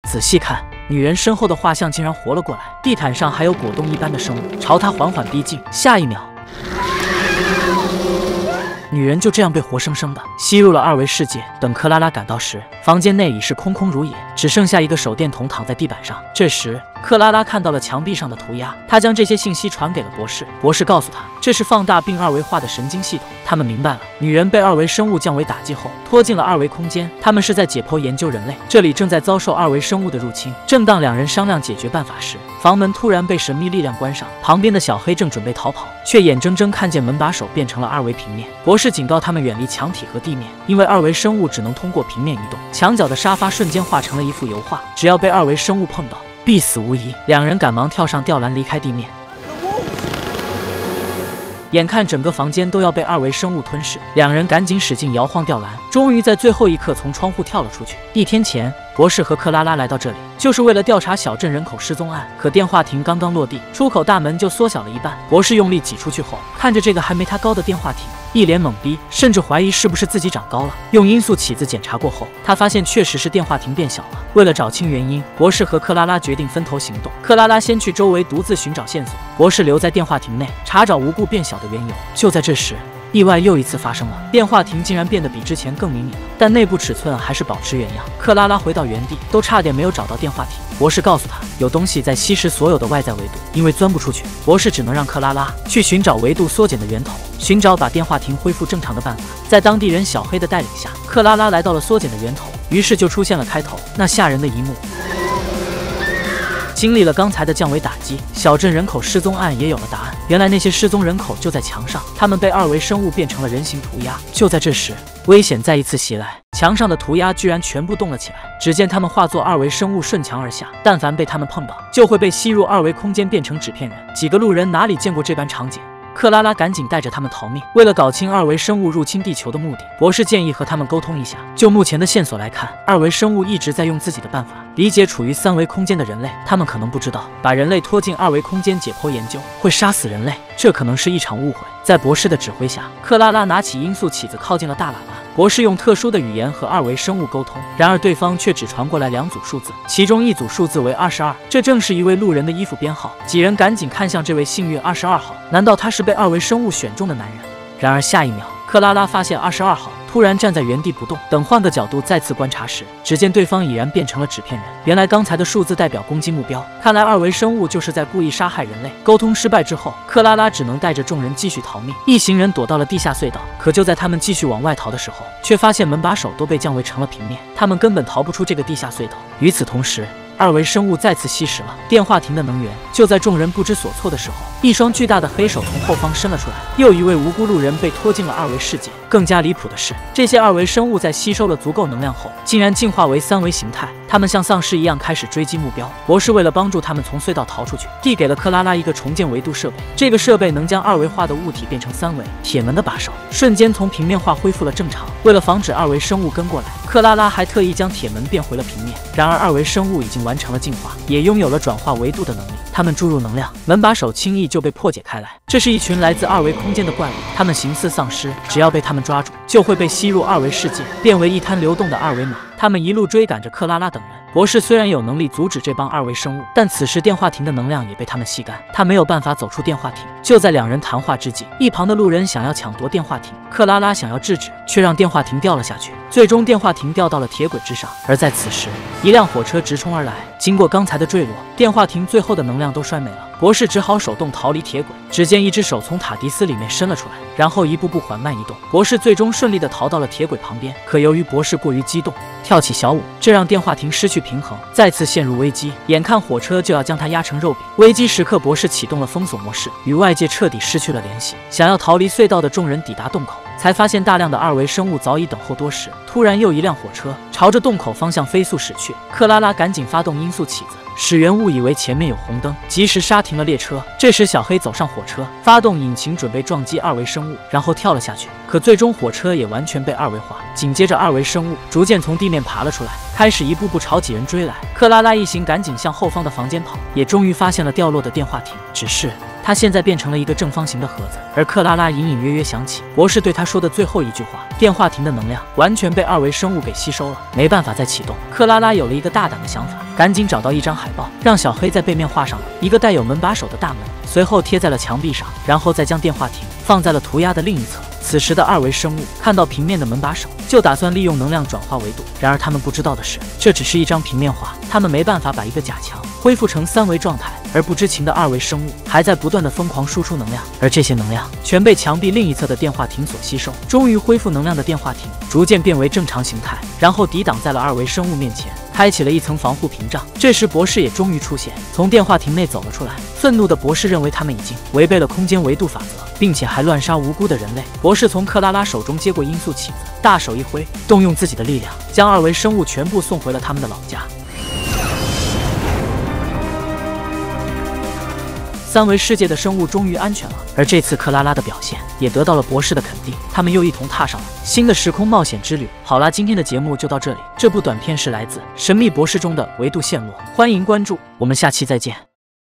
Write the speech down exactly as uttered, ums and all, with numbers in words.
仔细看，女人身后的画像竟然活了过来，地毯上还有果冻一般的生物朝她缓缓逼近。下一秒，女人就这样被活生生的吸入了二维世界。等克拉拉赶到时，房间内已是空空如也，只剩下一个手电筒躺在地板上。这时，克拉拉看到了墙壁上的涂鸦，她将这些信息传给了博士。博士告诉她，这是放大并二维化的神经系统。他们明白了，女人被二维生物降维打击后，拖进了二维空间。他们是在解剖研究人类，这里正在遭受二维生物的入侵。正当两人商量解决办法时，房门突然被神秘力量关上。旁边的小黑正准备逃跑，却眼睁睁看见门把手变成了二维平面。博士警告他们远离墙体和地面，因为二维生物只能通过平面移动。墙角的沙发瞬间化成了一幅油画，只要被二维生物碰到，必死无疑。两人赶忙跳上吊篮离开地面。眼看整个房间都要被二维生物吞噬，两人赶紧使劲摇晃吊篮，终于在最后一刻从窗户跳了出去。一天前，博士和克拉拉来到这里，就是为了调查小镇人口失踪案。可电话亭刚刚落地，出口大门就缩小了一半。博士用力挤出去后，看着这个还没他高的电话亭，一脸懵逼，甚至怀疑是不是自己长高了。用音速起子检查过后，他发现确实是电话亭变小了。为了找清原因，博士和克拉拉决定分头行动。克拉拉先去周围独自寻找线索，博士留在电话亭内查找无故变小的缘由。就在这时，意外又一次发生了，电话亭竟然变得比之前更迷你了，但内部尺寸还是保持原样。克拉拉回到原地，都差点没有找到电话亭。博士告诉他，有东西在吸食所有的外在维度，因为钻不出去，博士只能让克拉拉去寻找维度缩减的源头，寻找把电话亭恢复正常的办法。在当地人小黑的带领下，克拉拉来到了缩减的源头，于是就出现了开头那吓人的一幕。经历了刚才的降维打击，小镇人口失踪案也有了答案。原来那些失踪人口就在墙上，他们被二维生物变成了人形涂鸦。就在这时，危险再一次袭来，墙上的涂鸦居然全部动了起来。只见他们化作二维生物顺墙而下，但凡被他们碰到，就会被吸入二维空间变成纸片人。几个路人哪里见过这般场景？克拉拉赶紧带着他们逃命。为了搞清二维生物入侵地球的目的，博士建议和他们沟通一下。就目前的线索来看，二维生物一直在用自己的办法理解处于三维空间的人类。他们可能不知道，把人类拖进二维空间解剖研究会杀死人类，这可能是一场误会。在博士的指挥下，克拉拉拿起音速起子靠近了大喇叭。博士用特殊的语言和二维生物沟通，然而对方却只传过来两组数字，其中一组数字为二十二，这正是一位路人的衣服编号。几人赶紧看向这位幸运二十二号，难道他是被二维生物选中的男人？然而下一秒，克拉拉发现二十二号突然站在原地不动。等换个角度再次观察时，只见对方已然变成了纸片人。原来刚才的数字代表攻击目标，看来二维生物就是在故意杀害人类。沟通失败之后，克拉拉只能带着众人继续逃命。一行人躲到了地下隧道，可就在他们继续往外逃的时候，却发现门把手都被降维成了平面，他们根本逃不出这个地下隧道。与此同时，二维生物再次吸食了电话亭的能源。就在众人不知所措的时候，一双巨大的黑手从后方伸了出来，又一位无辜路人被拖进了二维世界。更加离谱的是，这些二维生物在吸收了足够能量后，竟然进化为三维形态。他们像丧尸一样开始追击目标。博士为了帮助他们从隧道逃出去，递给了克拉拉一个重建维度设备。这个设备能将二维化的物体变成三维。铁门的把手瞬间从平面化恢复了正常。为了防止二维生物跟过来，克拉拉还特意将铁门变回了平面。然而二维生物已经完成了进化，也拥有了转化维度的能力。他们注入能量，门把手轻易就被破解开来。这是一群来自二维空间的怪物，他们形似丧尸，只要被他们抓住，就会被吸入二维世界，变为一滩流动的二维码。他们一路追赶着克拉拉等人。博士虽然有能力阻止这帮二维生物，但此时电话亭的能量也被他们吸干，他没有办法走出电话亭。就在两人谈话之际，一旁的路人想要抢夺电话亭，克拉拉想要制止，却让电话亭掉了下去。最终电话亭掉到了铁轨之上。而在此时，一辆火车直冲而来，经过刚才的坠落，电话亭最后的能量都衰没了。博士只好手动逃离铁轨。只见一只手从塔迪斯里面伸了出来，然后一步步缓慢移动。博士最终顺利地逃到了铁轨旁边，可由于博士过于激动，跳起小舞，这让电话亭失去平衡，再次陷入危机。眼看火车就要将他压成肉饼，危机时刻，博士启动了封锁模式，与外界彻底失去了联系。想要逃离隧道的众人抵达洞口，才发现大量的二维生物早已等候多时。突然又一辆火车朝着洞口方向飞速驶去，克拉拉赶紧发动音速起子，使员误以为前面有红灯，及时刹停了列车。这时小黑走上火车，发动引擎准备撞击二维生物，然后跳了下去。可最终火车也完全被二维化。紧接着二维生物逐渐从地面爬了出来，开始一步步朝几人追来。克拉拉一行赶紧向后方的房间跑，也终于发现了掉落的电话亭。只是它现在变成了一个正方形的盒子，而克拉拉隐隐约约想起博士对他说的最后一句话：电话亭的能量完全被二维生物给吸收了，没办法再启动。克拉拉有了一个大胆的想法，赶紧找到一张海报，让小黑在背面画上了一个带有门把手的大门，随后贴在了墙壁上，然后再将电话亭放在了涂鸦的另一侧。此时的二维生物看到平面的门把手，就打算利用能量转化维度。然而他们不知道的是，这只是一张平面画，他们没办法把一个假墙恢复成三维状态。而不知情的二维生物还在不断的疯狂输出能量，而这些能量全被墙壁另一侧的电话亭所吸收。终于恢复能量的电话亭逐渐变为正常形态，然后抵挡在了二维生物面前，开启了一层防护屏障。这时博士也终于出现，从电话亭内走了出来。愤怒的博士认为他们已经违背了空间维度法则，并且还乱杀无辜的人类。博士从克拉拉手中接过音速起子，大手一挥，动用自己的力量，将二维生物全部送回了他们的老家。三维世界的生物终于安全了，而这次克拉拉的表现也得到了博士的肯定，他们又一同踏上了新的时空冒险之旅。好啦，今天的节目就到这里。这部短片是来自《神秘博士》中的维度陷落，欢迎关注，我们下期再见。